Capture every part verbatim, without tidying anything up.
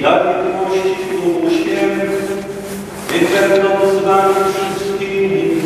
daj miłości Duchu Święty, niech będą z wami wszystkimi.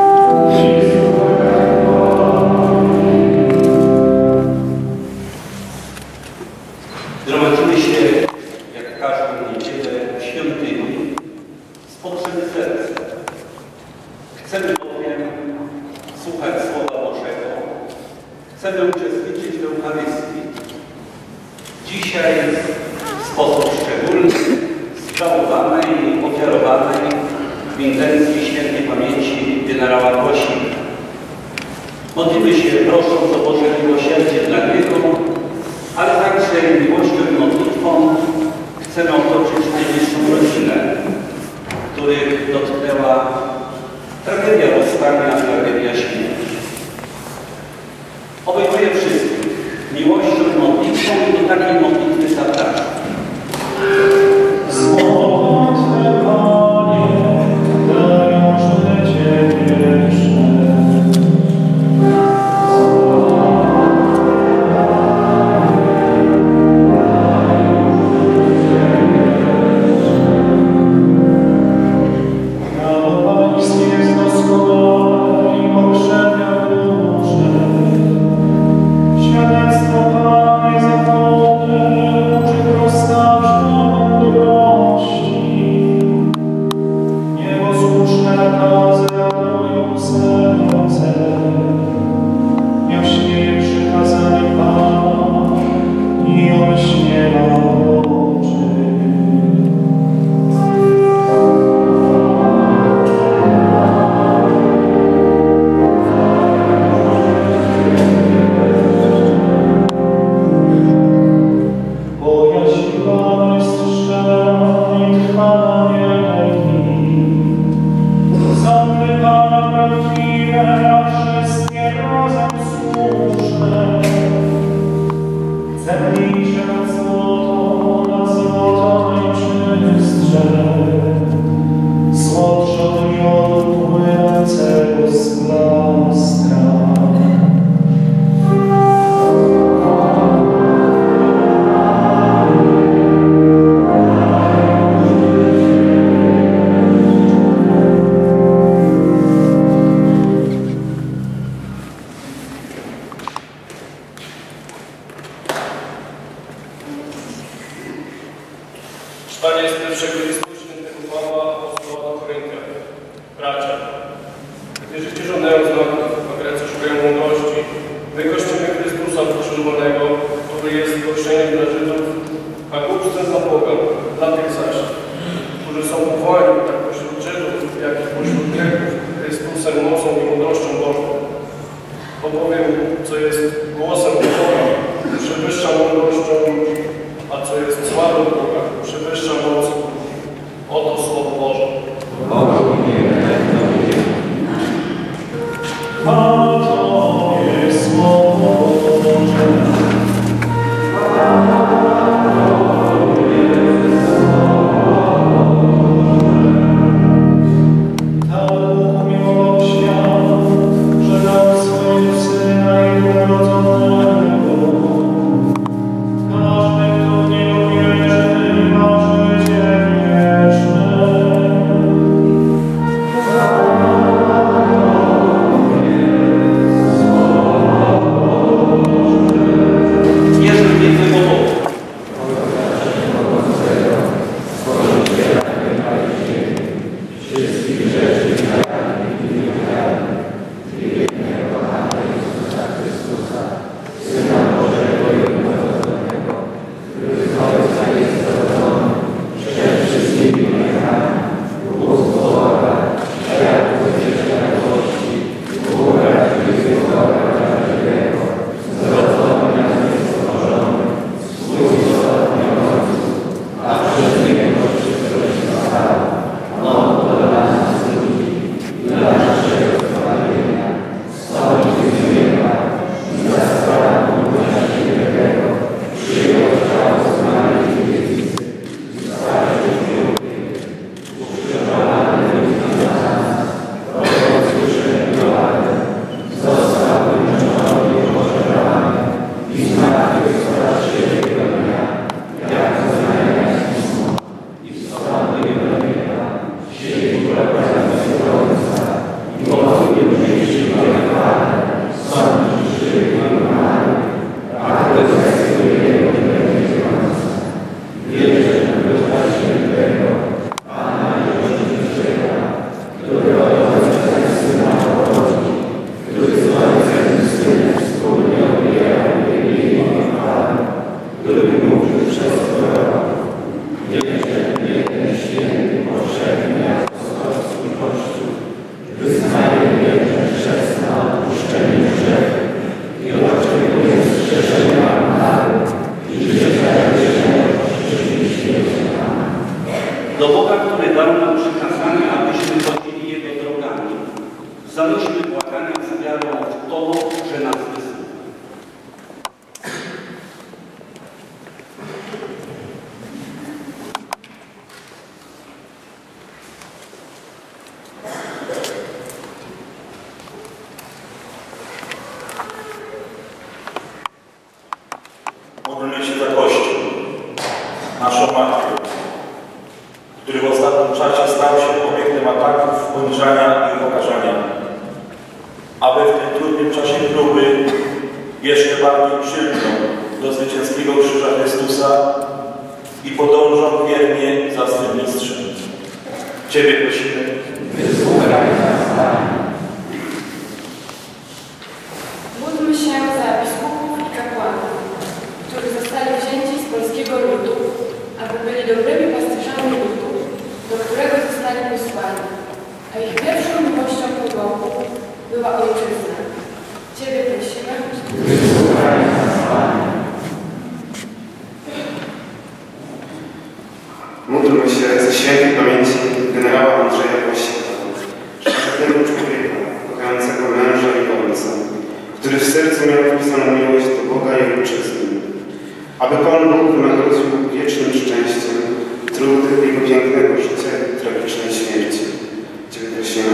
Zgromadzimy się, jak każdą niedzielę, w świątyni z potrzeby serca. Chcemy bowiem słuchać Słowa Bożego. Chcemy uczestniczyć w Eucharystii. Dzisiaj w sposób szczególny sprawowanej i ofiarowanej w intencji świętej pamięci generała Głosika. Modlimy się, prosząc o Boże miłosierdzie dla Niego, ale także miłością i modlitwą chcemy otoczyć najbliższą rodzinę, których dotknęła tragedia rozstania, tragedia śmierci. Obejmuje wszystkich miłością i modlitwą i do takiej modlitwy zapraszam. Słodne Panie, dają życie wieczne. Czytanie z pierwszego listu świętego Pawła apostoła do Koryntian. Bracia, wierzycie, żądają znaków, a Grecy szukają mądrości. My kościmy Chrystusa ukrzyżowanego, który jest zgorszeniem dla Żydów, a głupstwem dla Boga, dla tych zaś, którzy są powołani tak pośród Żydów, jak i pośród Greków, Chrystusem, mocą i mądrością Bożą. Bo powiem, co jest głosem Boga, przewyższa mądrością ludzi, a co jest sławą Boga, przewyższa moc. Oto Słowo Boże. A to jest Słowo Boże. Tak umiłował świat, że dał swojego Syna jednorodzonego. Każdy, kto w Niego wierzy, ma życie. naszą matkę, który w ostatnim czasie stał się obiektem ataków, poniżania i upokarzania, aby w tym trudnym czasie próby jeszcze bardziej przylgnął do zwycięskiego krzyża Chrystusa i podążał wiernie za swym mistrzem. Ciebie prosimy. Módlmy się za biskupów i kapłanów, którzy zostali wzięci z polskiego ludu, aby byli dobrymi pasterzami ludu, do którego zostali posłani, a ich pierwszą miłością ku Bogu była ojczyzna. Ciebie prosimy. Módlmy się ze świętej pamięci generała Andrzeja Łosieka, szlachetnego człowieka, kochającego męża i ojca, który w sercu miał wpisaną miłość do Boga i ojczyzny. Aby Pan Bóg wynagrodził wiecznym szczęściem trud jego pięknego życia i tragicznej śmierci. Ciebie prosimy.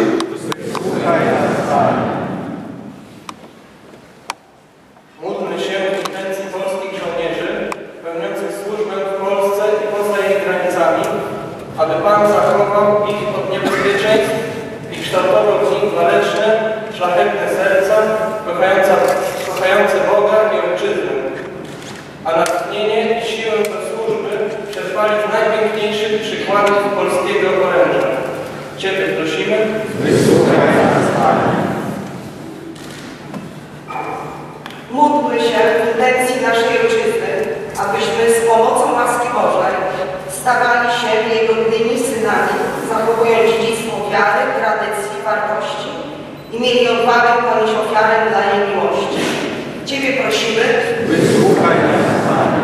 Módlmy się w intencji polskich żołnierzy pełniących służbę w Polsce i poza jej granicami, aby Pan zachował ich od niebezpieczeństw i kształtował w nich waleczne, szlachetne serca, kochające, kochające Boga i Ojczyznę, a natchnienie i siłę do służby czerpali z najpiękniejszych przykładów polskiego oręża. Ciebie prosimy. Wysłuchaj nas, Panie. Módlmy się w intencji naszej ojczyzny, abyśmy z pomocą łaski Bożej stawali się jej godnymi synami, zachowując dziedzictwo wiary, tradycji, wartości i mieli odwagę ponieść ofiarę dla jej miłości. Ciebie prosimy. Wysłuchaj nas, Panie.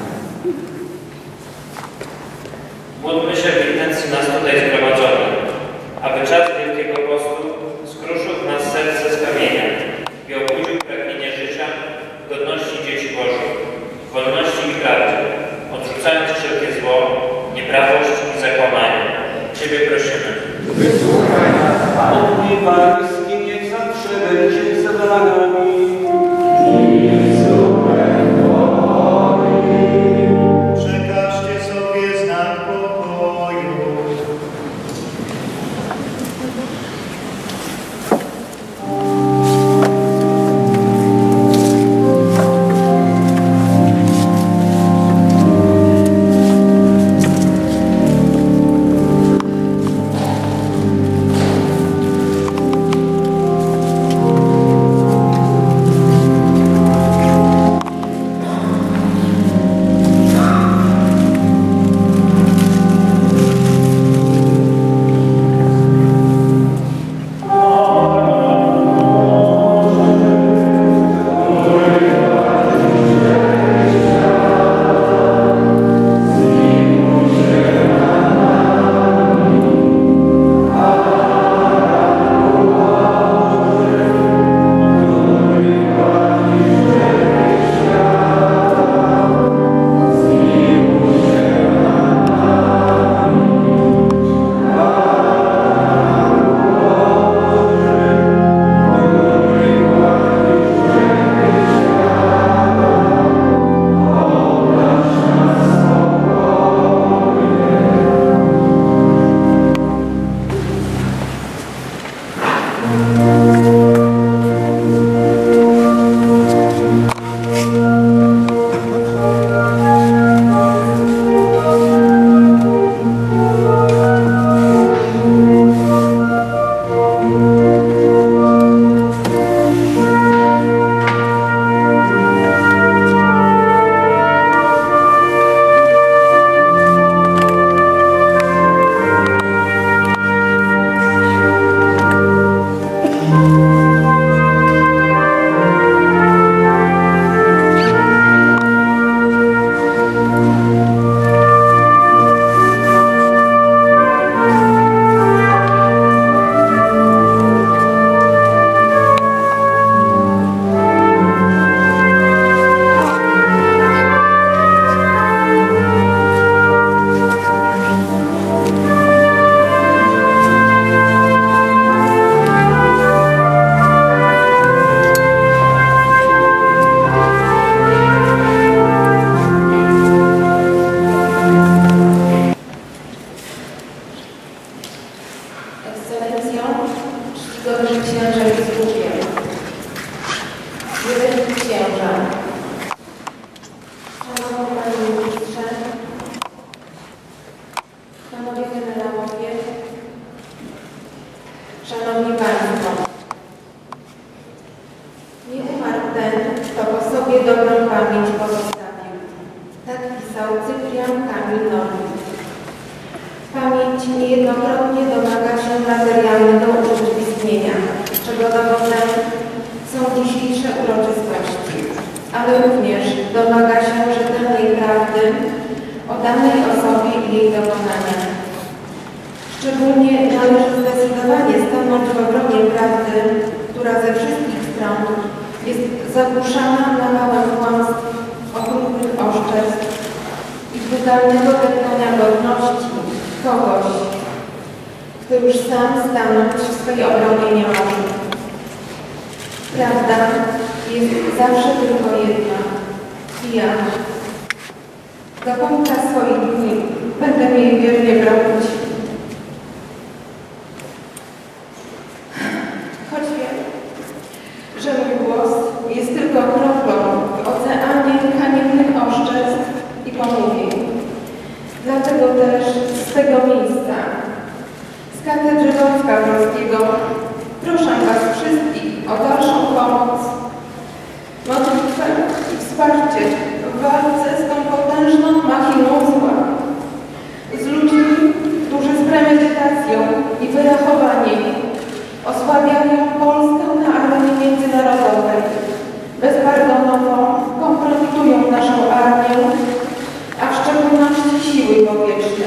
Módlmy się w intencji nas tutaj zgromadzonych, aby czas Wielkiego Postu skruszył w nas serce z kamienia i obudził pragnienie życia w godności dzieci Bożych, wolności i prawdy, odrzucając wszelkie zło, nieprawość i zakłamanie. Ciebie prosimy. Wysłuchaj nas, Panie. Pokój Pański niech zawsze będzie za nami. Przekażcie sobie znak pokoju. Panowie Generałowie, Szanowni Państwo, nie umarł ten, kto po sobie dobrą pamięć pozostawił. Tak pisał Cyprian Kamil Norwid. Pamięć niejednokrotnie domaga się materialnego urzeczywistnienia, czego dowodem są dzisiejsze uroczystości, ale również domaga się rzetelnej prawdy o danej osobie i jej dokonaniach. Szczególnie należy zdecydowanie stanąć w obronie prawdy, która ze wszystkich stron jest zagłuszana nawałem kłamstw, okrutnych oszczerstw i brutalnego deptania godności kogoś, kto już sam stanąć w swojej obronie nie może. Prawda jest zawsze tylko jedna i ja do końca swoich dni będę jej wiernie bronić. Choć wiem, że mój głos jest tylko kroplą w oceanie haniebnych oszczerstw i pomówień. Dlatego też z tego miejsca, z Katedry Wojska Polskiego, proszę Was wszystkich o dalszą pomoc, modlitwę i wsparcie w walce z tą potężną machiną zła. Z ludźmi, którzy z premedytacją i wyrachowaniem osłabiają Polskę na arenie międzynarodowej, bezpardonowo kompromitują naszą armię, a w szczególności siły powietrzne.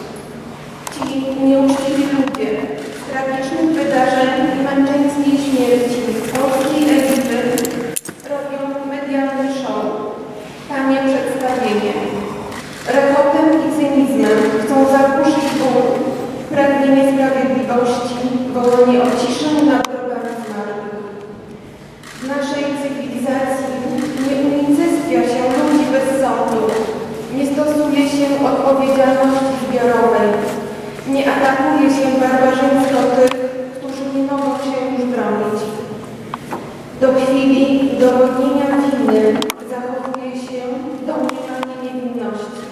Ci nieuczciwi ludzie z tragicznych wydarzeń i męczeńskiej śmierci polskiej Egipty robią medialny show, tanie przedstawienie. Rechotem i cynizmem chcą zagłuszyć ból, pragnienie sprawiedliwości, wołanie o ciszę nad drogami zmarłych. W naszej cywilizacji nie unicestwia się ludzi bez sądu, nie stosuje się odpowiedzialności zbiorowej, nie atakuje się barbarzyńsko tych, którzy nie mogą się już bronić. Do chwili udowodnienia winy zachowuje się domniemanie niewinności.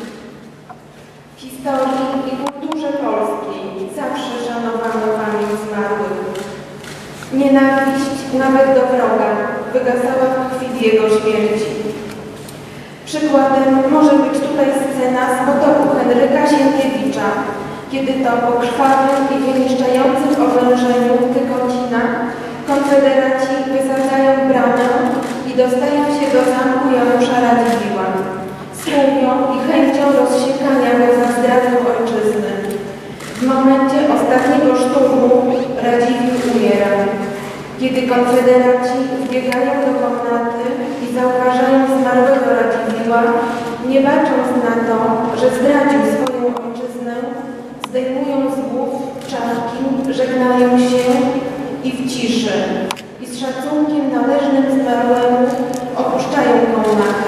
W historii i kulturze polskiej zawsze szanowano pamięć zmarłych. Nienawiść nawet do wroga wygasała w chwili jego śmierci. Przykładem może być tutaj scena z potopu Henryka Sienkiewicza, kiedy to po krwawym i wyniszczającym oblężeniu Tykocina konfederaci wysadzają bramę i dostają się do zamku Janusza Radziwiłła z chęcią i chęcią rozsiekania go za zdradę ojczyzny. W momencie ostatniego szturmu Radziwiłł umiera. Kiedy konfederaci wbiegają do komnaty i zauważają zmarłego Radziwiłła, nie bacząc na to, że zdradził swoją ojczyznę, zdejmują z głów czapki, żegnają się i w ciszy i z szacunkiem należnym zmarłemu opuszczają komnatę.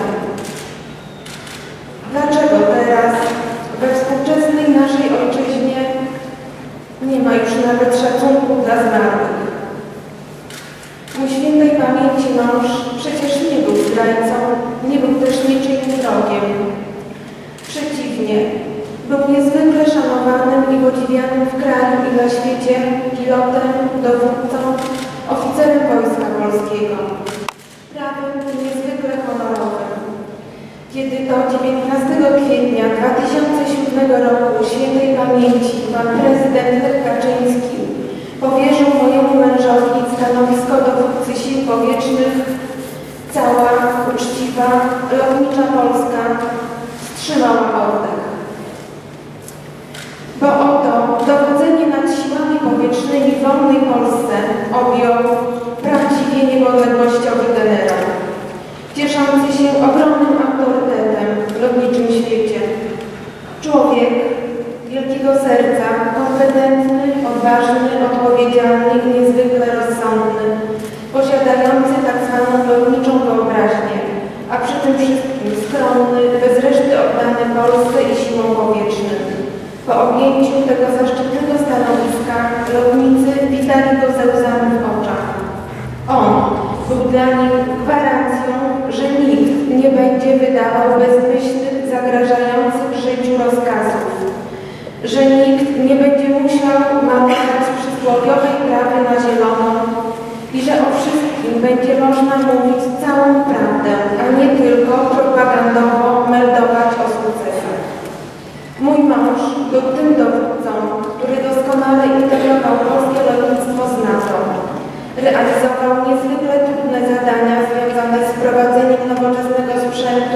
Dlaczego teraz we współczesnej naszej ojczyźnie nie ma już nawet szacunku dla zmarłych? Mój świętej pamięci mąż przecież nie był zdrajcą, nie był też niczyim wrogiem. Przeciwnie, był niezwykle szanowanym i podziwianym w kraju i na świecie pilotem, dowódcą, oficerem Wojska Polskiego. Prawym i niezwykle honorowym. Kiedy to dziewiętnastego kwietnia dwa tysiące siódmego roku świętej pamięci pan prezydent Lech Kaczyński powierzył mojemu mężowi stanowisko dowódcy sił powietrznych, cała uczciwa, lotnicza Polska wstrzymała oddech. Bo oto dowodzenie nad siłami powietrznymi w wolnej Polsce objął prawdziwie niepodległościowy generał, cieszący się ogromnym autorytetem w lotniczym świecie. Człowiek wielkiego serca, kompetentny, odważny, odpowiedzialny i niezwykle rozsądny, posiadający tak zwaną lotniczą wyobraźnię, a przy tym wszystkim skromny, bez reszty oddany Polsce i siłom powietrznym. Po objęciu tego zaszczytnego stanowiska lotnicy witali go ze łzami w oczach. On był dla nich gwarancją, że nikt nie będzie wydawał bezmyślnych, zagrażających życiu rozkazów, że nikt nie będzie musiał marnować przysłowiowej trawy na zielono i że o wszystkim będzie można mówić całą prawdę, a nie tylko propagandowo meldować o sukcesach. Mój mąż był tym dowódcą, który doskonale integrował polskie lotnictwo z NATO. Realizował niezwykle trudne zadania związane z prowadzeniem nowoczesnego sprzętu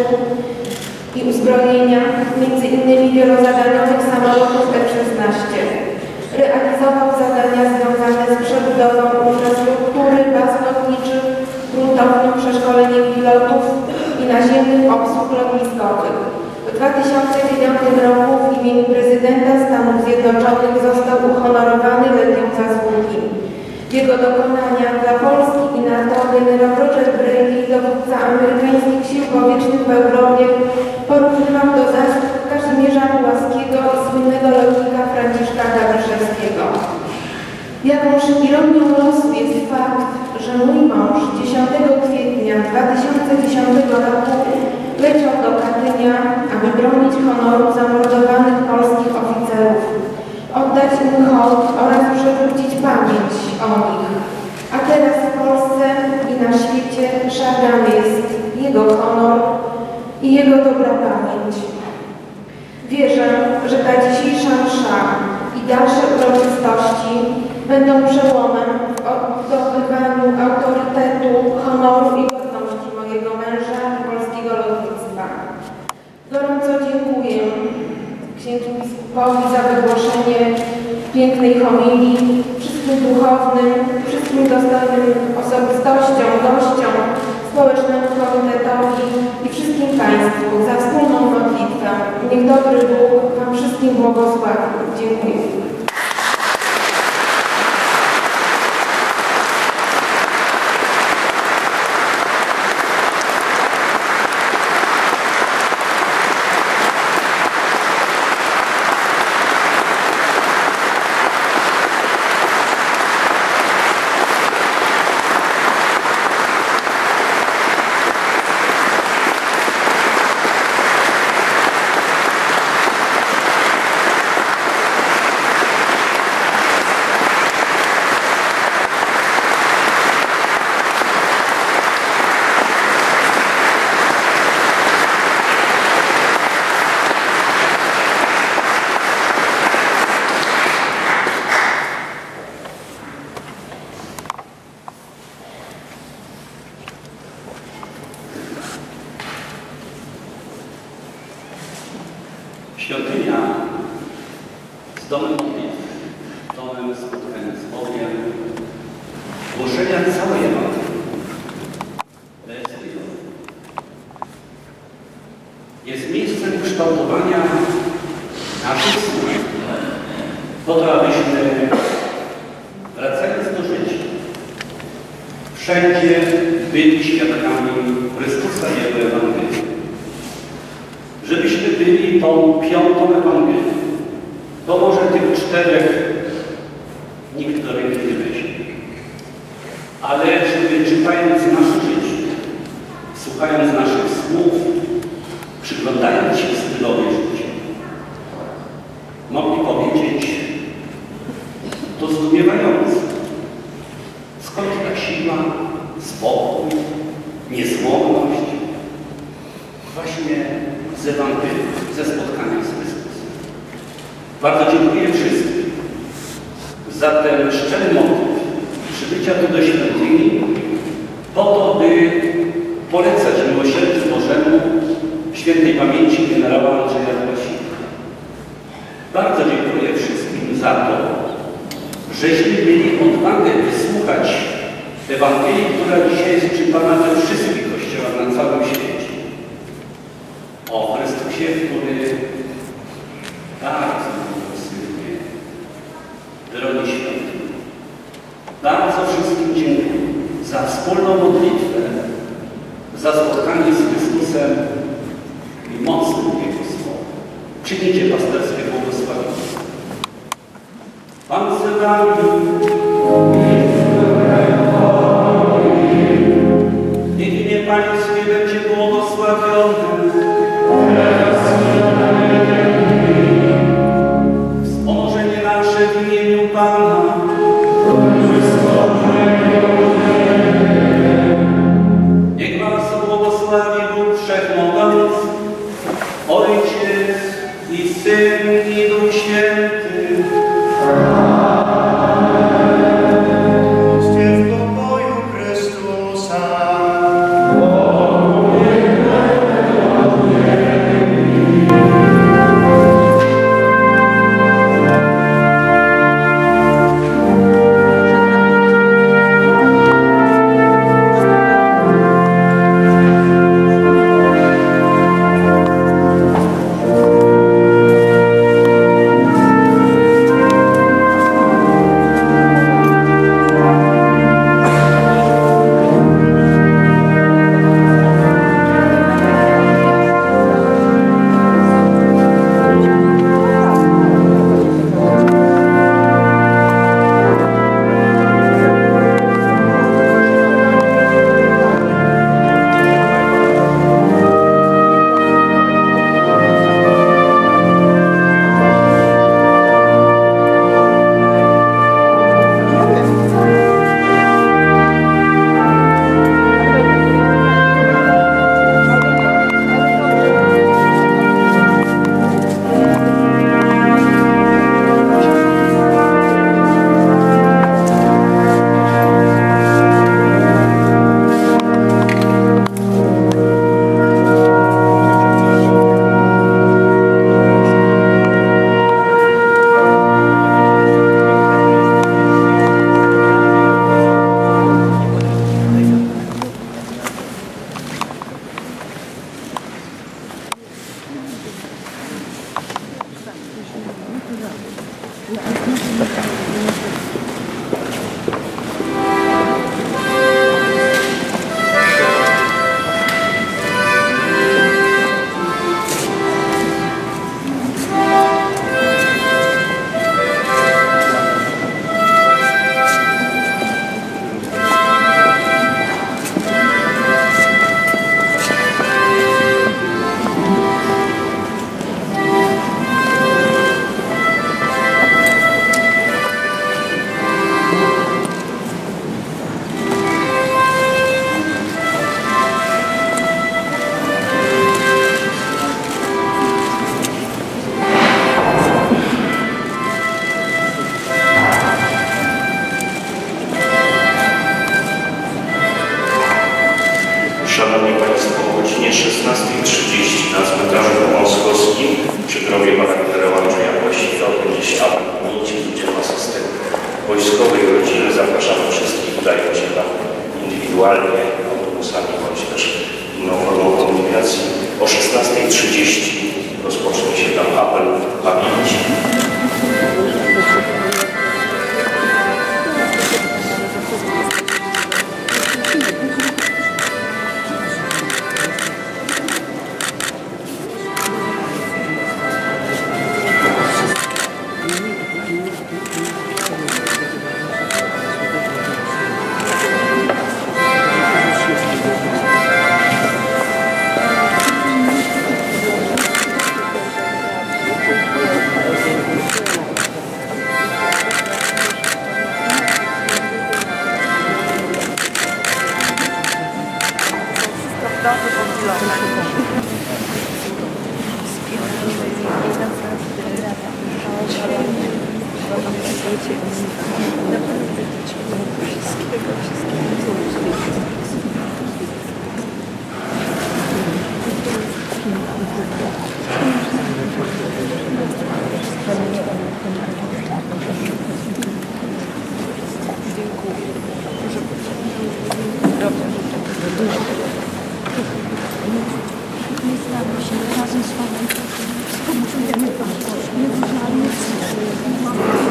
i uzbrojenia, między innymi wielozadaniowych samolotów F szesnaście. Realizował zadania związane z przebudową infrastruktury baz lotniczych, gruntownym przeszkoleniem pilotów i naziemnych obsług lotniskowych. W dwa tysiące dziewiątym roku w imieniu prezydenta Stanów Zjednoczonych został uhonorowany Legią Zasługi. Jego dokonania dla Polski i NATO generał Roger Brady, dowódca amerykańskich sił powietrznych w Europie, porównywał do zasług Kazimierza Pułaskiego i słynnego lotnika Franciszka Gadyszewskiego. Jakąż ironią losu jest fakt, że mój mąż dziesiątego kwietnia dwa tysiące dziesiątego roku leciał do Katynia, aby bronić honoru zamordowanych polskich oficerów, oddać im hołd oraz przywrócić pamięć o nich. A teraz w Polsce i na świecie szargany jest jego honor i jego dobra pamięć. Wierzę, że ta dzisiejsza msza i dalsze uroczystości będą przełomem w zdobywaniu autorytetu, honoru i godności mojego męża i polskiego lotnictwa. Gorąco dziękuję księdzu biskupowi za wygłoszenie pięknej homilii, wszystkim duchownym, wszystkim dostojnym osobistościom, gościom, społecznemu komitetowi i wszystkim Państwu za wspólną modlitwę. Niech dobry Bóg Wam wszystkim błogosławi. Dziękuję. Świątynia z domem modlitwy, domem spotkania z Bogiem, głoszenia całej Ewangelii. Jest miejscem kształtowania naszych służb, po to, abyśmy, wracając do życia, wszędzie byli świadkami Chrystusa i Jego Ewangelii. Żebyśmy byli tą piątą Ewangelią. To może tych czterech nikt do ręki nie weźmie. Ale żeby czytając nasze życie, słuchając naszych słów, przyglądając się stylowi życia, mogli powiedzieć, to zdumiewające. Skąd ta siła, spokój, niezłomność? Właśnie z Ewangelii, ze spotkania z Chrystusem. Bardzo dziękuję wszystkim za ten szczery motyw przybycia tu do świątyni, po to, by polecać miłosierdziu Bożemu świętej pamięci generała Andrzeja Głosika. Bardzo dziękuję wszystkim za to, żeśmy mieli odwagę wysłuchać Ewangelii, która dzisiaj jest czytana we wszystkich kościołach na całym świecie. O Chrystusie, który bardzo miłosiernie broni świątyni. Bardzo wszystkim dziękuję za wspólną modlitwę, za spotkanie z Chrystusem i mocnym Jego słowem. Czynicie pasterskie błogosławieństwo. Pan z wami. Niech imię Pańskie będzie błogosławione. Wspomożenie Szanowni Państwo, o godzinie szesnastej trzydzieści na cmentarzu Powązkowskim przy grobie pana generała Andrzeja Właściwa odbędzie się apel pamięci z udziałem asystenta wojskowej rodziny. Zapraszamy wszystkich, udają się tam indywidualnie, autobusami bądź też inną formą komunikacji. O szesnastej trzydzieści rozpocznie się tam apel pamięci. Nie znamy się razem z Panem. Współczujemy Panu. Nie uważamy.